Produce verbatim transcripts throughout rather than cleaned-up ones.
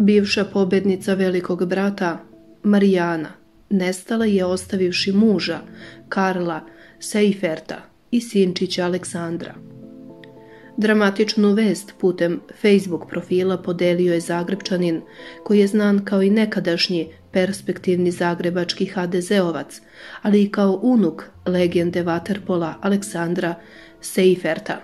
Bivša pobednica Velikog brata, Marijana, nestala je ostavivši muža, Karla Seiferta i sinčića Aleksandra. Dramatičnu vest putem Facebook profila podelio je Zagrebčanin, koji je znan kao i nekadašnji perspektivni zagrebački ha de zeovac, ali i kao unuk legende vaterpola Aleksandra Seiferta.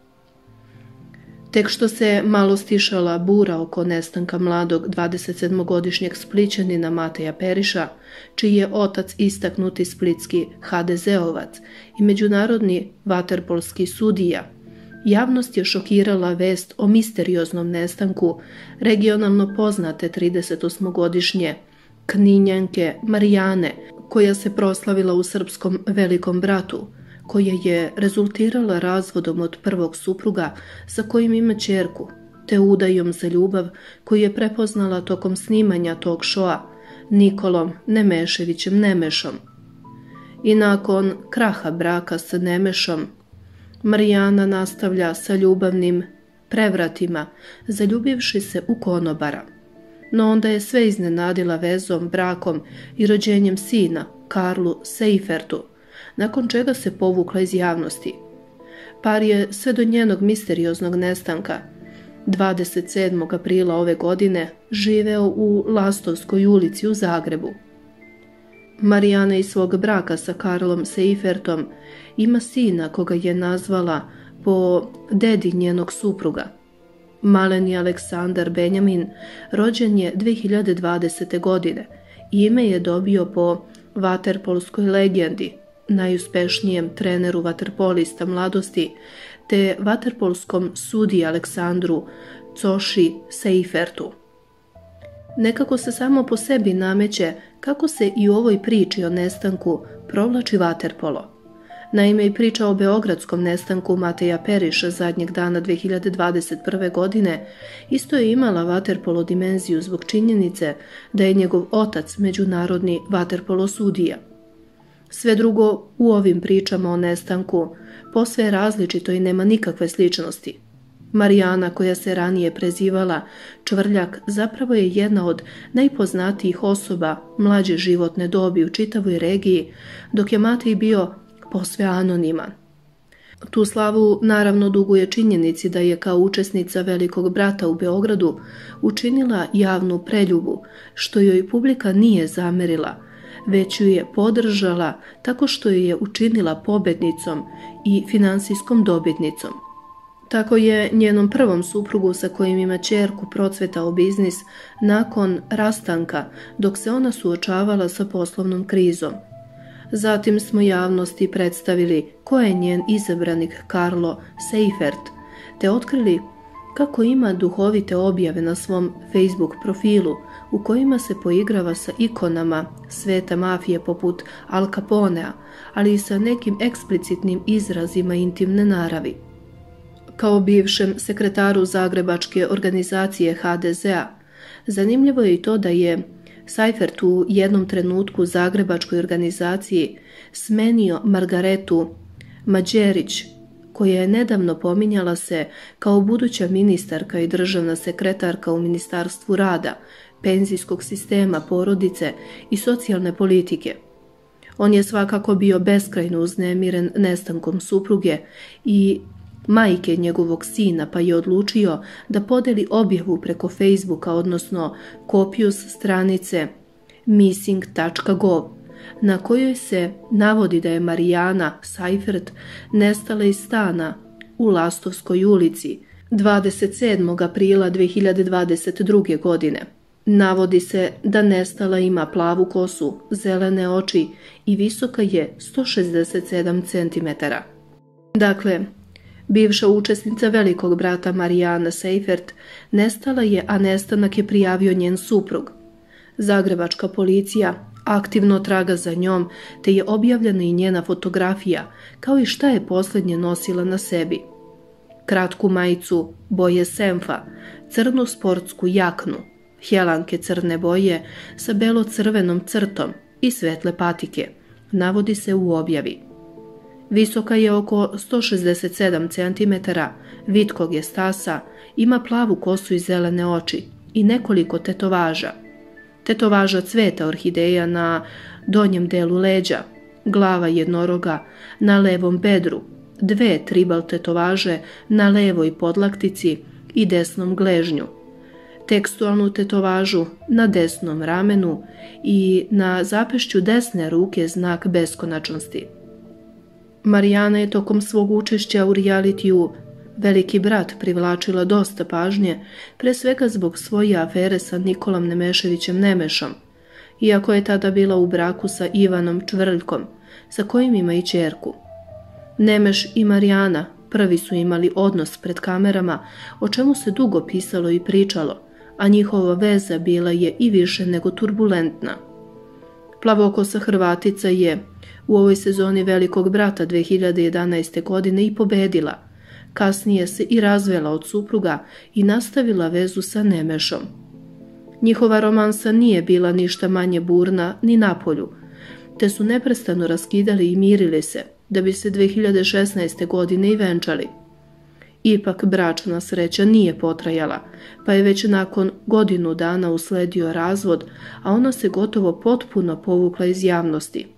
Tek što se malo stišala bura oko nestanka mladog dvadesetsedmogodišnjeg Splićanina Mateja Periša, čiji je otac istaknuti splitski ha de zeovac i međunarodni vaterpolski sudija, javnost je šokirala vest o misterioznom nestanku regionalno poznate tridesetosmogodišnje Kninjanke Marijane, koja se proslavila u srpskom Velikom bratu, koja je rezultirala razvodom od prvog supruga sa kojim ima ćerku, te udajom za ljubav koju je prepoznala tokom snimanja tog šoa Nikolom Nemeševićem Nemešom. I nakon kraha braka sa Nemešom, Marijana nastavlja sa ljubavnim prevratima, zaljubivši se u konobara. No onda je sve iznenadila vezom, brakom i rođenjem sina, Karlu Seifertu, nakon čega se povukla iz javnosti. Par je sve do njenog misterioznog nestanka dvadeset sedmog aprila ove godine živeo u Lastovskoj ulici u Zagrebu. Marijana iz svog braka sa Karlom Seifertom ima sina koga je nazvala po dedi njenog supruga. Maleni Aleksandar Benjamin rođen je dve hiljade dvadesete. godine i ime je dobio po vaterpolskoj legendi, najuspešnijem treneru vaterpolista mladosti, te vaterpolskom sudiji Aleksandru Coši Seifertu. Nekako se samo po sebi nameće kako se i u ovoj priči o nestanku provlači vaterpolo. Naime, i priča o beogradskom nestanku Mateja Periša zadnjeg dana dve hiljade dvadeset prve. godine isto je imala vaterpolo dimenziju zbog činjenice da je njegov otac međunarodni vaterpolo sudija. Sve drugo u ovim pričama o nestanku posve je različito i nema nikakve sličnosti. Marijana, koja se ranije prezivala Čvrljak, zapravo je jedna od najpoznatijih osoba mlađe životne dobi u čitavoj regiji, dok je Matej bio posve anoniman. Tu slavu naravno duguje činjenici da je kao učesnica Velikog brata u Beogradu učinila javnu preljubu, što joj publika nije zamerila, već ju je podržala tako što ju je učinila pobednicom i finansijskom dobitnicom. Tako je njenom prvom suprugu sa kojim ima ćerku procvetao biznis nakon rastanka dok se ona suočavala sa poslovnom krizom. Zatim smo javnosti predstavili ko je njen izabranik Karlo Seifert, te otkrili kako ima duhovite objave na svom Facebook profilu u kojima se poigrava sa ikonama svete mafije poput Al Caponea, ali i sa nekim eksplicitnim izrazima intimne naravi. Kao bivšem sekretaru Zagrebačke organizacije ha de zea, zanimljivo je i to da je Seifert u jednom trenutku Zagrebačkoj organizaciji smenio Margaretu Mađerić, koja je nedavno pominjala se kao buduća ministarka i državna sekretarka u Ministarstvu rada, penzijskog sistema, porodice i socijalne politike. On je svakako bio beskrajno uznemiren nestankom supruge i majke njegovog sina, pa je odlučio da podeli objavu preko Facebooka, odnosno kopiju s stranice missing tačka gov, na kojoj se navodi da je Marijana Seifert nestala iz stana u Lastovskoj ulici dvadeset sedmog aprila dve hiljade dvadeset druge. godine. Navodi se da nestala ima plavu kosu, zelene oči i visoka je sto šezdeset sedam centimetara. Dakle, bivša učesnica Velikog brata Marijana Seifert nestala je, a nestanak je prijavio njen suprug. Zagrebačka policija aktivno traga za njom, te je objavljena i njena fotografija, kao i šta je posljednje nosila na sebi. Kratku majicu boje senfa, crnu sportsku jaknu, helanke crne boje sa belo-crvenom crtom i svetle patike, navodi se u objavi. Visoka je oko sto šezdeset sedam centimetara, vitkog je stasa, ima plavu kosu i zelene oči i nekoliko tetovaža. Tetovaža cveta orhideja na donjem delu leđa, glava jednoroga na levom bedru, dve tribal tetovaže na levoj podlaktici i desnom gležnju, tekstualnu tetovažu na desnom ramenu i na zapešću desne ruke znak beskonačnosti. Marijana je tokom svog učešća u realitiju Veliki brat privlačila dosta pažnje, pre svega zbog svoje afere sa Nikolom Nemeševićem Nemešom, iako je tada bila u braku sa Ivanom Čvrljkom, sa kojim ima i ćerku. Nemeš i Marijana prvi su imali odnos pred kamerama, o čemu se dugo pisalo i pričalo, a njihova veza bila je i više nego turbulentna. Plavokosa Hrvatica je u ovoj sezoni Velikog brata dve hiljade jedanaeste. godine i pobedila, kasnije se i razvela od supruga i nastavila vezu sa Nemešom. Njihova romansa nije bila ništa manje burna ni napolju, te su neprestano raskidali i mirili se, da bi se dve hiljade šesnaeste. godine i venčali. Ipak bračna sreća nije potrajala, pa je već nakon godinu dana usledio razvod, a ona se gotovo potpuno povukla iz javnosti.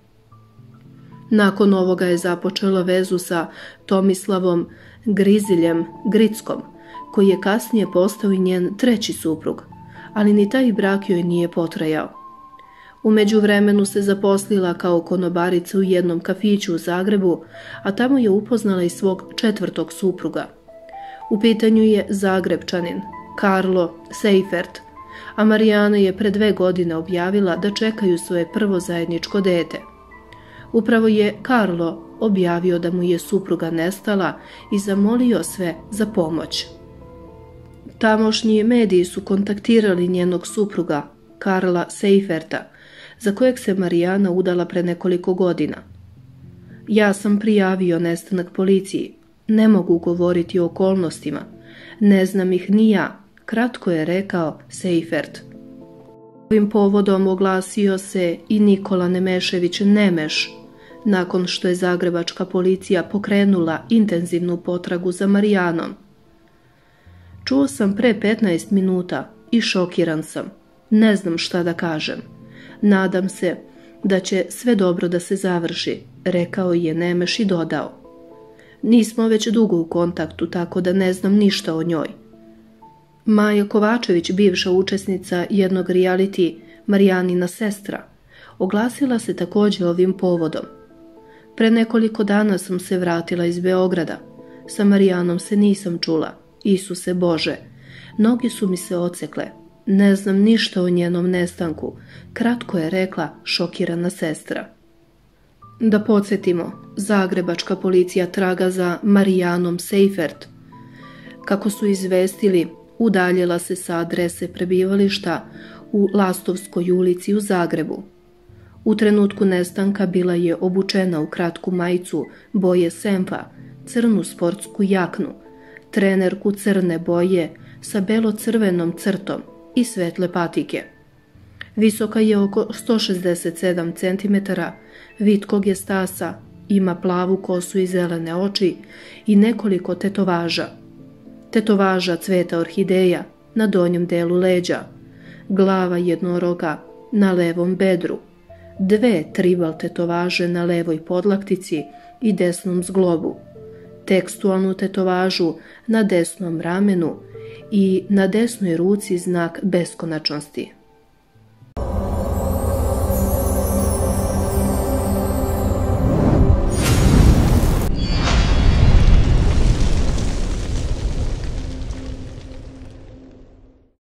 Nakon ovoga je započela vezu sa Tomislavom Griziljem Grickom, koji je kasnije postao i njen treći suprug, ali ni taj brak joj nije potrajao. U međuvremenu se zaposlila kao konobarica u jednom kafiću u Zagrebu, a tamo je upoznala i svog četvrtog supruga. U pitanju je Zagrebčanin, Karlo Seifert, a Marijana je pre dve godine objavila da čekaju svoje prvo zajedničko dete. Upravo je Karlo objavio da mu je supruga nestala i zamolio sve za pomoć. Tamošnji mediji su kontaktirali njenog supruga, Karla Seiferta, za kojeg se Marijana udala pre nekoliko godina. Ja sam prijavio nestanak policiji, ne mogu govoriti o okolnostima, ne znam ih ni ja, kratko je rekao Seifert. Ovim povodom oglasio se i Nikola Nemešević Nemeš, nakon što je zagrebačka policija pokrenula intenzivnu potragu za Marijanom. Čuo sam pre petnaest minuta i šokiran sam. Ne znam šta da kažem. Nadam se da će sve dobro da se završi, rekao je Nemeš i dodao. Nismo već dugo u kontaktu, tako da ne znam ništa o njoj. Maja Kovačević, bivša učesnica jednog reality, Marijanina sestra, oglasila se također ovim povodom. Pre nekoliko dana sam se vratila iz Beograda. Sa Marijanom se nisam čula. Isuse Bože, noge su mi se ocekle. Ne znam ništa o njenom nestanku, kratko je rekla šokirana sestra. Da podsjetimo, zagrebačka policija traga za Marijanom Seifert. Kako su izvestili, udaljila se sa adrese prebivališta u Lastovskoj ulici u Zagrebu. U trenutku nestanka bila je obučena u kratku majicu boje senfa, crnu sportsku jaknu, trenerku crne boje sa belo-crvenom crtom i svetle patike. Visoka je oko sto šezdeset sedam centimetara, vitkog je stasa, ima plavu kosu i zelene oči i nekoliko tetovaža. Tetovaža cveta orhideja na donjem delu leđa, glava jednoroga na levom bedru, dve tribal tetovaže na levoj podlaktici i desnom zglobu, tekstualnu tetovažu na desnom ramenu i na desnoj ruci znak beskonačnosti.